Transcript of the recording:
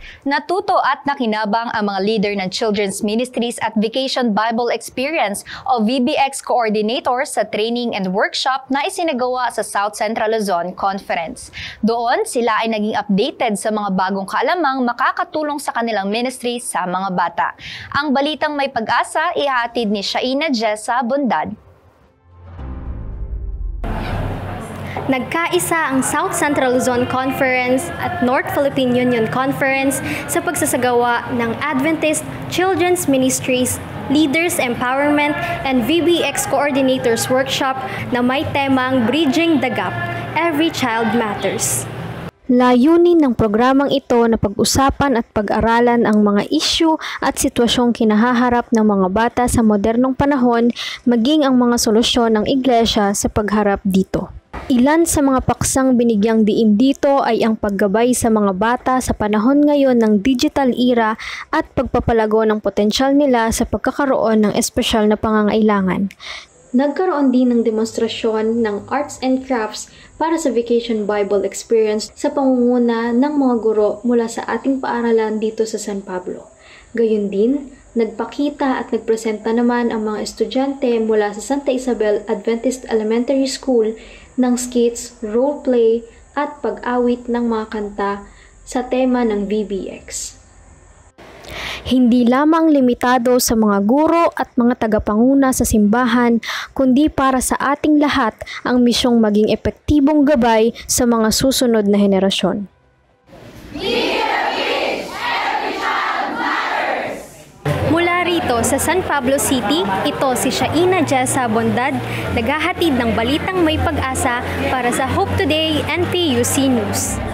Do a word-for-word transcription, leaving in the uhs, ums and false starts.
Natuto at nakinabang ang mga leader ng Children's Ministries at Vacation Bible Experience o V B X coordinators sa training and workshop na isinagawa sa South Central Luzon Conference. Doon, sila ay naging updated sa mga bagong kaalamang makakatulong sa kanilang ministry sa mga bata. Ang balitang may pag-asa, ihatid ni Shaina Jessa Bondad. Nagkaisa ang South Central Luzon Conference at North Philippine Union Conference sa pagsasagawa ng Adventist Children's Ministries Leaders Empowerment and V B X Coordinators Workshop na may temang Bridging the Gap, Every Child Matters. Layunin ng programang ito na pag-usapan at pag-aralan ang mga isyu at sitwasyong kinahaharap ng mga bata sa modernong panahon, maging ang mga solusyon ng iglesia sa pagharap dito. Ilan sa mga paksang binigyang diin dito ay ang paggabay sa mga bata sa panahon ngayon ng digital era at pagpapalago ng potensyal nila sa pagkakaroon ng espesyal na pangangailangan. Nagkaroon din ng demonstrasyon ng arts and crafts para sa Vacation Bible Experience sa pangunguna ng mga guro mula sa ating paaralan dito sa San Pablo. Gayun din, nagpakita at nagpresenta naman ang mga estudyante mula sa Santa Isabel Adventist Elementary School ng skits, role-play at pag-awit ng mga kanta sa tema ng V B X. Hindi lamang limitado sa mga guro at mga tagapanguna sa simbahan, kundi para sa ating lahat ang misyong maging epektibong gabay sa mga susunod na henerasyon. Mula rito sa San Pablo City, ito si Shaina Jessa Bondad, naghahatid ng balitang may pag-asa para sa Hope Today N P U C News.